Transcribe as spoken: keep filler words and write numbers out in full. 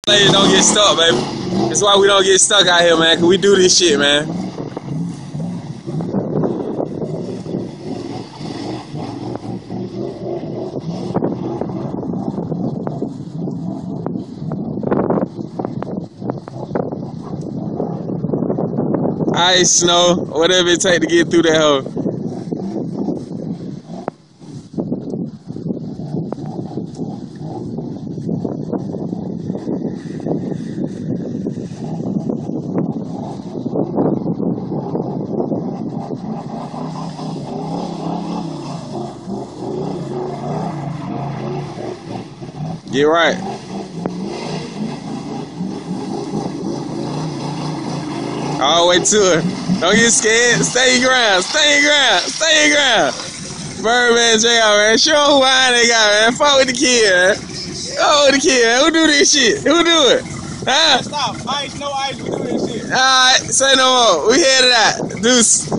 Ladies don't get stuck, baby. That's why we don't get stuck out here, man, because we do this shit, man. Ice, snow, whatever it take to get through that hole. Get right. All the way to her. Don't get scared. Stay your ground. Stay your ground. Stay your ground. Birdman J R, man. Show them who behind they got, man. Fuck with the kid, man. Fuck with the kid, man. Who do this shit? Who do it? Huh? Stop. Ice, no ice. We do this shit. All right. Say no more. We headed out. Deuce.